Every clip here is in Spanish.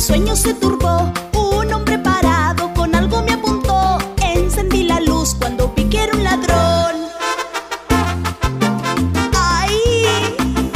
sueño se turbó. Un hombre parado con algo me apuntó. Encendí la luz cuando vi que era un ladrón. ¡Ay!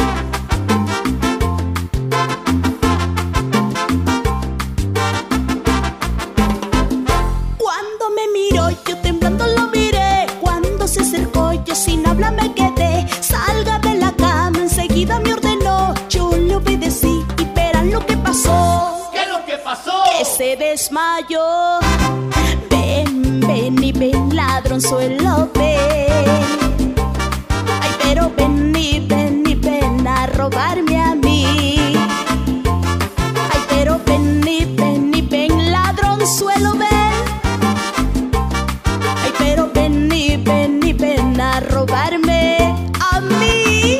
Cuando me miró, yo temblando lo miré. Cuando se acercó, yo sin habla me quedé. Salga de la cama, enseguida me ordenó. Yo le obedecí y verán lo que pasó. ¿Qué es lo que pasó? Que se desmayó. Ven, ven y ven, ladronzuelo, ven. Ay, pero ven y ven a robarme a mí. Ay, pero ven y ven, ladronzuelo, ven. Ay, pero ven y ven a robarme a mí.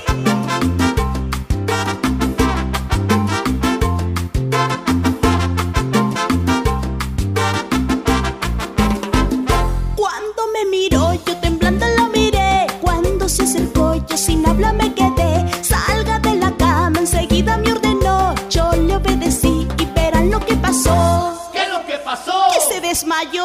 Cuando me miró, yo temblando lo miré. Cuando se acercó, yo sin habla me quedé. Salga de la cama, enseguida me ordenó. Yo le obedecí y verán lo que pasó. ¿Qué es lo que pasó? Que se desmayó.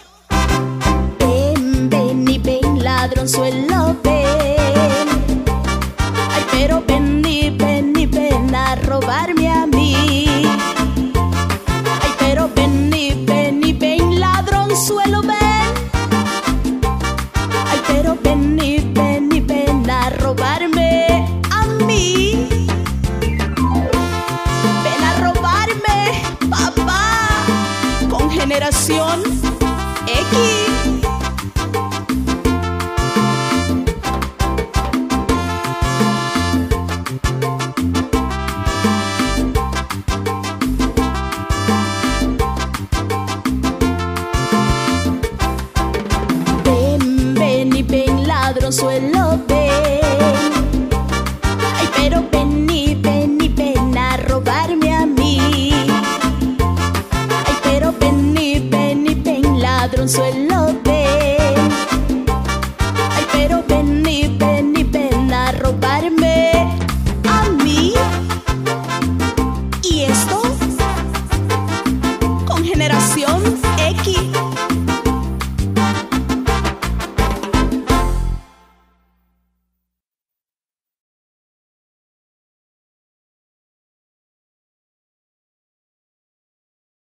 Ven, ven y ven, ladronzuelo, ven. Ay, pero ven y ven a robarme a mí. Ay, pero ven y ven, ladronzuelo, ven. Ay, pero ven y ven a robarme a mí. Ven a robarme, papá, con Generación X. Ven, ven y ven, ladronzuelo,